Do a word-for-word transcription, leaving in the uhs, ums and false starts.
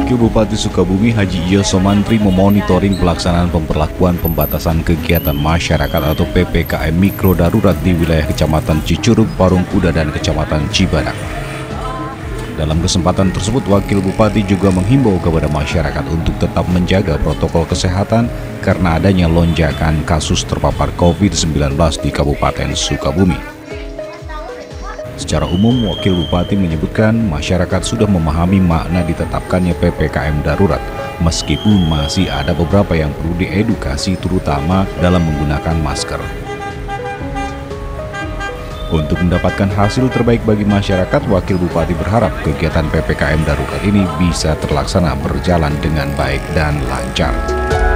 Wakil Bupati Sukabumi Haji Iyo Somantri memonitoring pelaksanaan pemberlakuan pembatasan kegiatan masyarakat atau P P K M Mikro Darurat di wilayah Kecamatan Cicurug, Parung Kuda, dan Kecamatan Cibadak. Dalam kesempatan tersebut, Wakil Bupati juga menghimbau kepada masyarakat untuk tetap menjaga protokol kesehatan karena adanya lonjakan kasus terpapar COVID sembilan belas di Kabupaten Sukabumi. Secara umum, Wakil Bupati menyebutkan masyarakat sudah memahami makna ditetapkannya P P K M darurat, meskipun masih ada beberapa yang perlu diedukasi terutama dalam menggunakan masker. Untuk mendapatkan hasil terbaik bagi masyarakat, Wakil Bupati berharap kegiatan P P K M darurat ini bisa terlaksana berjalan dengan baik dan lancar.